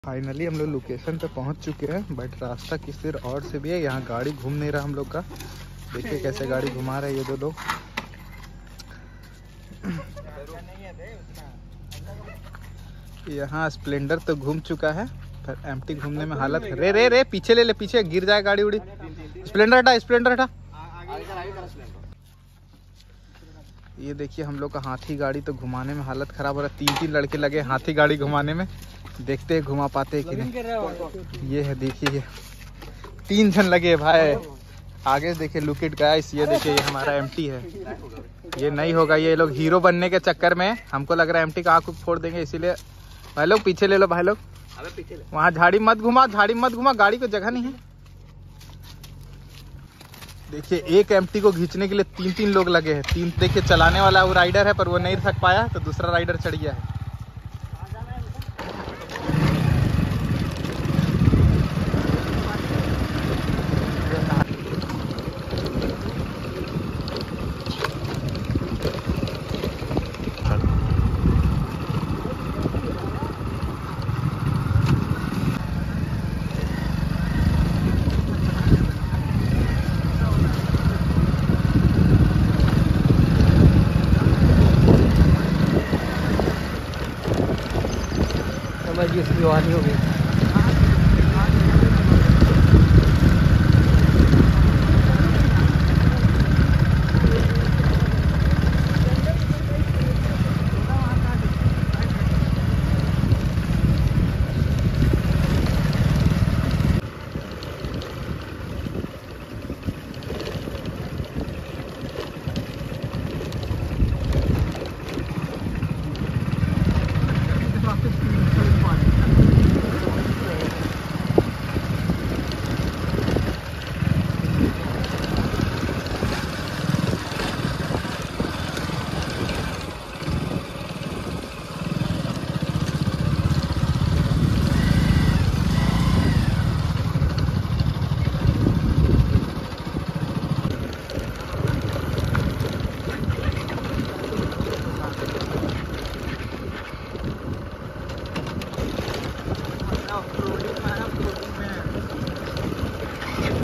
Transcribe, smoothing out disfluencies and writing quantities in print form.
Finally हम लोग location पे पहुंच चुके हैं, बट रास्ता किस तरह और से भी है। यहाँ गाड़ी घूम नहीं रहा हम लोग का। देखिए कैसे गाड़ी घुमा रहे हैं ये दो लोग। यहाँ स्प्लेंडर तो घूम चुका है, पर एम्प्टी घूमने में हालत। रे रे रे पीछे ले ले, पीछे गिर जाए गाड़ी उड़ी। स्प्लेंडर हटा, स्प्लेंडर हटा। ये देखिए हम लोग का हाथी गाड़ी तो घुमाने में हालत खराब हो रहा है। 3-3 लड़के लगे हाथी गाड़ी घुमाने में। देखते हैं घुमा पाते हैं कि नहीं। ये है देखिए 3 जन लगे भाई। आगे देखिए लुक इट गाइस, ये देखिए ये हमारा एम्प्टी है। ये नहीं होगा, ये लोग हीरो बनने के चक्कर में हमको लग रहा है एम्प्टी का आँख फोड़ देंगे, इसीलिए भाई लोग पीछे ले लो। भाई लोग वहाँ झाड़ी मत घुमा, झाड़ी मत घुमा, गाड़ी को जगह नहीं है। देखिए एक एम्प्टी को खींचने के लिए 3-3 लोग लगे हैं। 3 देखिए चलाने वाला वो राइडर है, पर वो नहीं थक पाया तो दूसरा राइडर चढ़ गया है। समझिए इसकी वाली हो गई।